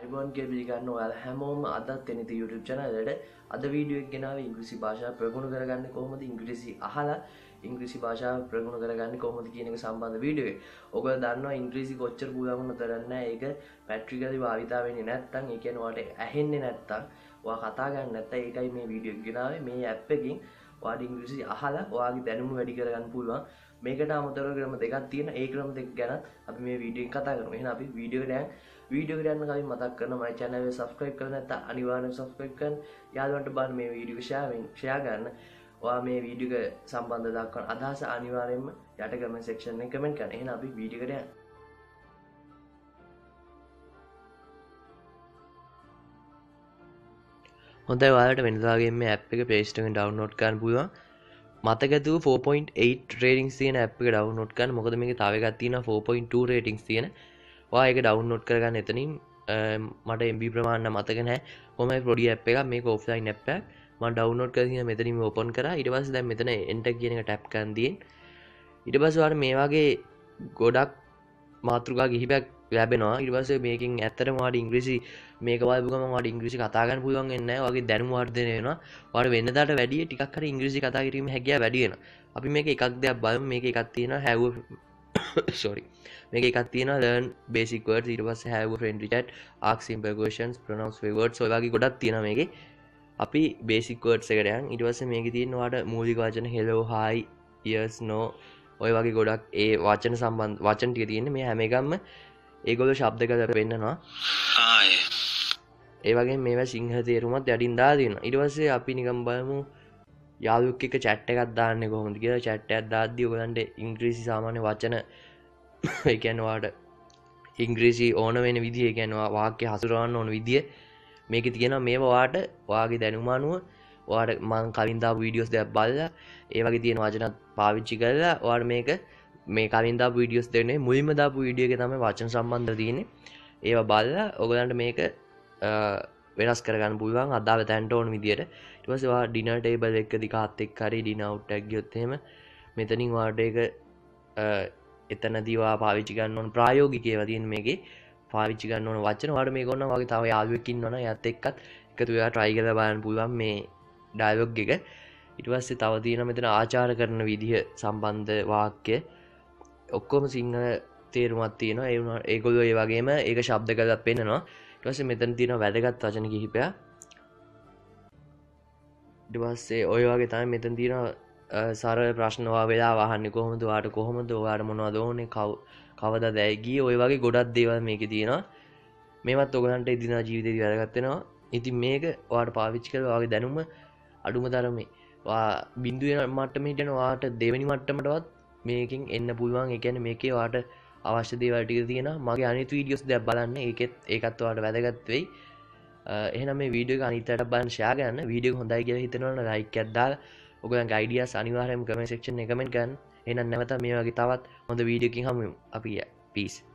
අයිබෝන් කියලා පිළිගන්න ඔයාලා හැමෝම අදත් එනිත YouTube channel එකට අද වීඩියෝ එක ගෙනාවේ ඉංග්‍රීසි භාෂාව ප්‍රගුණ කරගන්නේ කොහොමද ඉංග්‍රීසි අහලා ඉංග්‍රීසි භාෂාව ප්‍රගුණ කරගන්නේ කොහොමද කියන එක සම්බන්ධ වීඩියෝ එක. ඔයගොල්ලෝ දන්නවා ඉංග්‍රීසි කොච්චර පුළුවන් වුණත් නැහැ. ඒක පැට්‍රිකලි භාවිතා වෙන්නේ නැත්නම් ඒ කියන්නේ ඔයාලට ඇහෙන්නේ නැත්නම් ඔයා කතා ගන්න නැත්නම් ඒකයි මේ වීඩියෝ එක ගෙනාවේ. මේ ඇප් එකකින් ඔයාලා ඉංග්‍රීසි අහලා ඔයාගේ දැනුම වැඩි කරගන්න පුළුවන්. මේකට අමතරව ක්‍රම දෙකක් තියෙනවා. ඒ ක්‍රම දෙක ගැන අපි මේ වීඩියෝ එක කතා කරමු. එහෙනම් අපි වීඩියෝ එකට යන්න කලින් මතක් කරනවා my channel එක subscribe කරලා නැත්නම් අනිවාර්යෙන්ම subscribe කරන්න. යාළුවන්ට බලන්න මේ වීඩියෝ එක share ගන්න. ඔයා මේ වීඩියෝ එක සම්බන්ධ දක්වන අදහස අනිවාර්යෙන්ම යට comment section එකේ comment කරන්න. එහෙනම් අපි වීඩියෝ එකට යන්න. හොඳයි ඔයාලට වෙනදාගේ මේ app එක Play Store එකෙන් download කරන්න පුළුවන්. මතක ඇතුව 4.8 ratings තියෙන app එක download කරන්න. මොකද මේකේ තව එකක් තියෙනවා 4.2 ratings තියෙන. ඔයා ඒක download කරගන්න එතනින් මට MB ප්‍රමාණය මතක නැහැ. කොහොමයි පොඩි app එකක් මේක offline app එකක්. මම download කරගෙන මෙතනින් open කරා. ඊට පස්සේ දැන් මෙතන enter කියන එක tap කරන් දියෙන්. ඊට පස්සේ ඔයාලට මේ වගේ ගොඩක් මාතෘකා කිහිපයක් ලැබෙනවා. ඊට පස්සේ මේකෙන් ඇත්තටම ඔයාලට ඉංග්‍රීසි මේක බලපු ගමන් ඔයාලට ඉංග්‍රීසි කතා කරන්න පුළුවන් වෙන්නේ නැහැ. ඔයාගේ දැනුම වර්ධනය වෙනවා. ඔයාලට වෙනදාට වැඩිය ටිකක් හරි ඉංග්‍රීසි කතා කිරීමේ හැකියාව වැඩි වෙනවා. අපි මේක එකක් දෙයක් බලමු. මේක එකක් තියෙනවා have sorry. මේක එකක් තියෙනවා learn basic words. ඊට පස්සේ have a friendly chat, ask simple questions, pronounce words. ඔය වගේ ගොඩක් තියෙනවා මේකේ. අපි basic words එකට යන්. ඊට පස්සේ මේකේ තියෙන ඔයාලට මූලික වචන hello, hi, yes, no ඔය වගේ ගොඩක් ඒ වචන සම්බන්ධ වචන ටික තියෙන්නේ. මේ හැම එකක්ම ඒගොල්ලෝ ශබ්ද කරලා පෙන්නනවා. hi ඒ වගේම මේවා සිංහල තේරුමත් යටින් දාලා තියෙනවා. ඊට පස්සේ අපි නිකන් බලමු යාළුවෙක් එක්ක chat එකක් දාන්නේ කොහොමද කියලා. chat එකක් දාද්දී ඔයගලන්ට ඉංග්‍රීසි සාමාන්‍ය වචන ඒ කියන්නේ ඔයාලට ඉංග්‍රීසි ඕන වෙන විදිය, ඒ කියන්නේ වාක්‍ය හසුරවන්න ඕන විදිය මේකේ තියෙනවා. මේවා ඔයාලට ඔයාගේ දැනුම අනුව ඔයාලට මම කලින් දාපු වීඩියෝස් දෙකක් බලලා ඒ වගේ තියෙන වචනත් පාවිච්චි කරලා ඔයාලට මේක මේ කලින් දාපු වීඩියෝස් දෙන්නේ මුලින්ම දාපු වීඩියෝ එකේ තමයි වචන සම්බන්ධව තියෙන්නේ. ඒවා බලලා ඔයගලන්ට මේක වෙනස් කරගන්න පුළුවන් අදාළ තැනට ඕන විදියට. ඊට පස්සේ ඔයා ඩිනර් ටේබල් එකකදී කාත් එක්ක හරි ඩිනර් අවුට් එකක් ගියොත් එහෙම මෙතනින් ඔයාලට ඒක එතනදී ඔයා පාවිච්චි ගන්න ඕන ප්‍රායෝගික ඒවා තියෙන මේකේ පාවිච්චි ගන්න ඕන වචන. ඔයාලට මේක ඕන වගේ තව යාළුවෙක් ඉන්නවනම් එයාත් එක්කත් එකතු වෙලා try කරලා බලන්න පුළුවන් මේ ඩයලොග් එක. ඊට පස්සේ තව තියෙනවා මෙතන ආචාර කරන විදිහ සම්බන්ධ වාක්‍ය ඔක්කොම සිංහල තේරුමක් තියෙනවා. ඒ වුණා ඒගොල්ලෝ ඒ වගේම ඒක ශබ්ද කරලා පෙන්නනවා. ඊට පස්සේ මෙතන තියෙනවා වැදගත් වචන කිහිපයක්. ඊට පස්සේ ඔය වගේ තමයි මෙතන තියෙනවා සරල ප්‍රශ්න ඔයා වෙලාව අහන්නේ කොහොමද, ඔයාට කොහොමද, ඔයාට මොනවද ඕනේ, කවදාද ඇයි ගියේ, ඔය වගේ ගොඩක් දේවල් මේකේ තියෙනවා. මේවත් ඔයගලන්ට එදිනදා ජීවිතේදී වැදගත් වෙනවා. ඉතින් මේක ඔයාට පාවිච්චි කරලා ඔයාගේ දැනුම අඩුම තරමේ ඔයා බිඳුවේ මට්ටමේ හිටියන ඔයාට දෙවෙනි මට්ටමටවත් මේකෙන් එන්න පුළුවන්. ඒ කියන්නේ මේකේ ඔයාට අවශ්‍ය දේවල් ටික තියෙනවා. මගේ අනිත් වීඩියෝස් දෙයක් බලන්න. ඒකත් ඔයාලට වැදගත් වෙයි. එහෙනම් මේ වීඩියෝ එක අනිත් අයට බලන්න share කරන්න. වීඩියෝ එක හොඳයි කියලා හිතනවනම් like එකක් දාලා ඔයගොල්ලන්ගේ ideas අනිවාර්යයෙන්ම comment section එකේ comment කරන්න. එහෙනම් නැවත මේ වගේ තවත් හොඳ වීඩියෝ එකකින් හමු වෙමු. අපි peace.